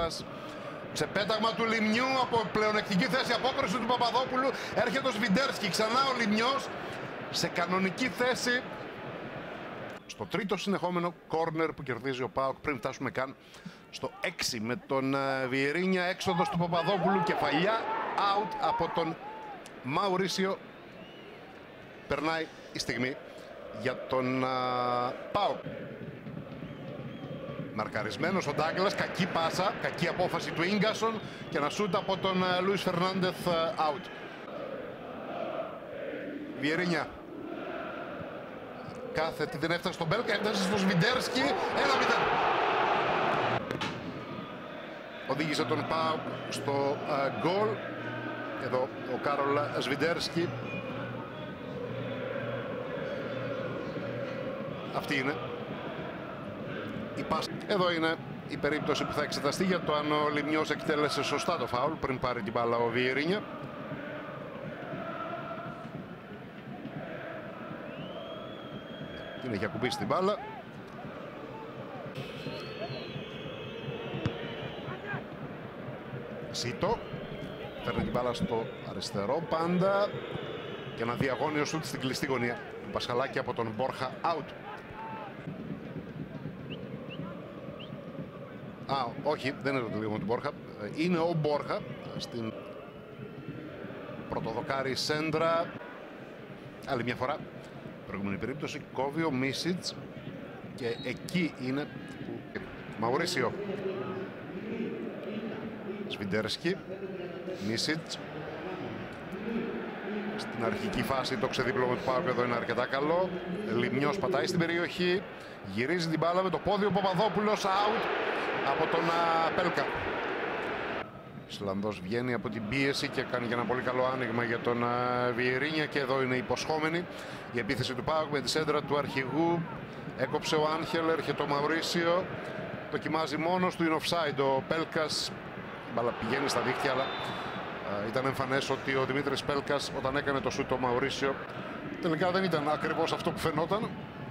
Ντάγκλας. Σε πέταγμα του Λιμνιού από πλεονεκτική θέση, απόκριση του Παπαδόπουλου. Έρχεται ο Σβιντέρσκι, ξανά ο Λιμνιός σε κανονική θέση. Στο τρίτο συνεχόμενο κόρνερ που κερδίζει ο ΠΑΟΚ πριν φτάσουμε καν στο 6 με τον Βιερίνια, έξοδος του Παπαδόπουλου, κεφαλιά out από τον Μαουρίσιο. Περνάει η στιγμή για τον ΠΑΟΚ. Μαρκαρισμένος ο Ντάγκλας, κακή πάσα, κακή απόφαση του Ίγκασον και ένα σούτ από τον Λούις Φερνάντεθ out. Βιερίνια. Κάθετη, δεν έφτασε στον Μπέλκα, έφτασε στο Σβιντέρσκι. 1-0. Οδήγησε τον ΠΑΟΚ στο γκολ. Εδώ ο Κάρολ Σβιντέρσκι. Αυτή είναι η πάσα. Εδώ είναι η περίπτωση που θα εξεταστεί για το αν ο Λιμνιός εκτέλεσε σωστά το φάουλ πριν πάρει την μπάλα ο Βιερίνια. Την έχει ακουμπήσει την μπάλα. Σίτο. Παίρνει την μπάλα στο αριστερό πάντα. Και ένα διαγώνιο σούτ στην κλειστή γωνία του Πασχαλάκη από τον Μπόρχα out. Όχι, δεν είναι το τελείωμα του Μπόρχα. Είναι ο Μπόρχα στην πρωτοδοκάρη σέντρα. Άλλη μια φορά. Προηγούμενη περίπτωση κόβει ο Μίσιτς και εκεί είναι που... Μαουρίσιο. Σβιντέρσκι. Μίσιτς. Στην αρχική φάση το ξεδίπλωμα του ΠΑΟΚ εδώ είναι αρκετά καλό. Λιμνιός πατάει στην περιοχή. Γυρίζει την μπάλα με το πόδι ο Παπαδόπουλος out από τον Πέλκα. Ο Ισλανδός βγαίνει από την πίεση και κάνει και ένα πολύ καλό άνοιγμα για τον Βιερίνια και εδώ είναι υποσχόμενη η επίθεση του ΠΑΟΚ με τη σέντρα του αρχηγού. Έκοψε ο Άγχελ, έρχεται ο Μαουρίσιο. Δοκιμάζει μόνος του, είναι offside ο Πέλκας. Η μπάλα πηγαίνει στα δίχτυα, αλλά ήταν εμφανές ότι ο Δημήτρης Πέλκας όταν έκανε το σούτ το Μαουρίσιο τελικά δεν ήταν ακριβώς αυτό που φαινόταν.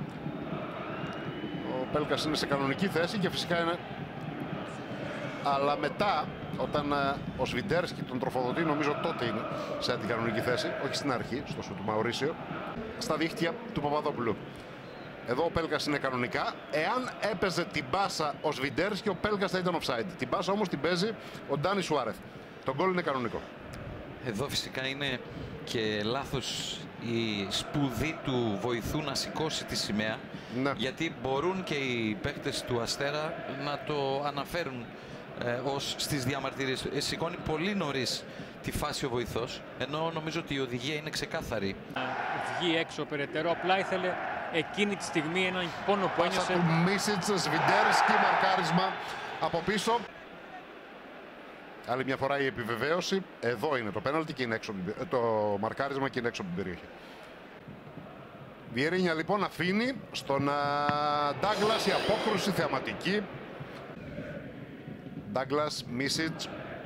Ο Πέλκας είναι σε κανονική θέση και φυσικά είναι, αλλά μετά όταν ο Σβιντέρσκι τον τροφοδοτεί, νομίζω τότε είναι σε αντικανονική θέση, όχι στην αρχή, στο σούτ του Μαουρίσιο, στα δίχτυα του Παπαδόπουλου. Εδώ ο Πέλκας είναι κανονικά. Εάν έπαιζε την πάσα ο Σβιντέρσκι, ο Πέλκας θα ήταν offside. Την πάσα όμως την παίζει ο Ντάνι Σουάρεθ. Το γκολ είναι κανονικό. Εδώ φυσικά είναι και λάθος η σπουδή του βοηθού να σηκώσει τη σημαία. Ναι. Γιατί μπορούν και οι παίκτες του Αστέρα να το αναφέρουν ως στις διαμαρτυρίες. Σηκώνει πολύ νωρίς τη φάση ο βοηθός, ενώ νομίζω ότι η οδηγία είναι ξεκάθαρη. Βγει έξω περαιτέρω, απλά ήθελε εκείνη τη στιγμή έναν πόνο που ένιωσε. Πάσα του Μίσιτς, Σβιντέρσκι, μαρκάρισμα από πίσω. Άλλη μια φορά η επιβεβαίωση. Εδώ είναι το πέναλτι και είναι έξω, το μαρκάρισμα και είναι έξω από την περιοχή. Βιερίνια λοιπόν αφήνει στον Ντάγκλας, η απόκρουση θεαματική. Ντάγκλας, Μίσιτς.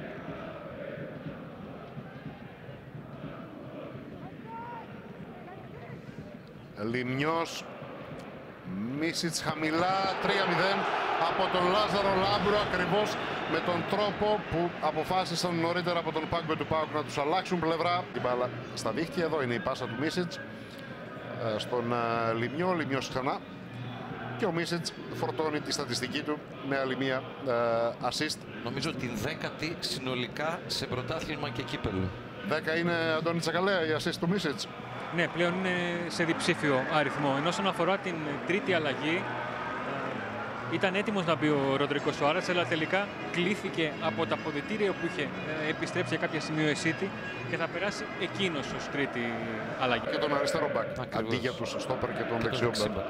Λιμνιός. Μίσιτς χαμηλά, 3-0 από τον Λάζαρο Λάμπρο, ακριβώς με τον τρόπο που αποφάσισαν νωρίτερα από τον πάγκο του ΠΑΟΚ να τους αλλάξουν πλευρά. Η μπάλα στα δίχτυα, εδώ είναι η πάσα του Μίσιτς στον Λιμνιό, Λιμνιός ξανά. Και ο Μίσιτς φορτώνει τη στατιστική του με άλλη μία assist. Νομίζω την 10η συνολικά σε πρωτάθλημα και κύπελλο. 10 είναι, Αντώνη Τσακαλέα, η assist του Μίσιτς. Ναι, πλέον είναι σε διψήφιο αριθμό. Ενώ όσον αφορά την τρίτη αλλαγή, ήταν έτοιμος να μπει ο Ροντρίκο Σουάρεθ, αλλά τελικά κλήθηκε από τα αποδυτήρια που είχε επιστρέψει για κάποια σημείο εσίτη και θα περάσει εκείνος ως τρίτη αλλαγή. Και τον αριστερό μπακ, αντί για τους στόπερ και τον δεξιό μπακ.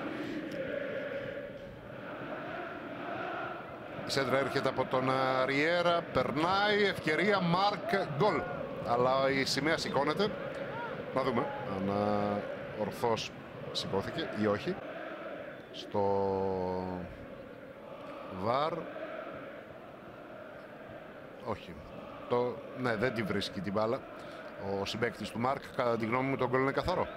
Η σέντρα έρχεται από τον Ριέρα, περνάει, ευκαιρία, Μάρκ, γκολ. Αλλά η σημαία σηκώνεται. Να δούμε αν ορθώς σηκώθηκε ή όχι. Στο ΒΑΡ. Όχι. Ναι, δεν τη βρίσκει την μπάλα ο συμπαίκτης του Μάρκ. Κατά τη γνώμη μου το γκολ είναι καθαρό.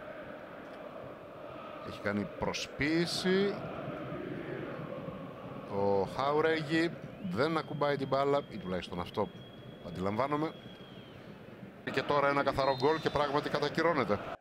Έχει κάνει προσποίηση. Ο Χαουρέγι δεν ακουμπάει την μπάλα, ή τουλάχιστον αυτό αντιλαμβάνομαι. Και τώρα ένα καθαρό γκολ και πράγματι κατακυρώνεται.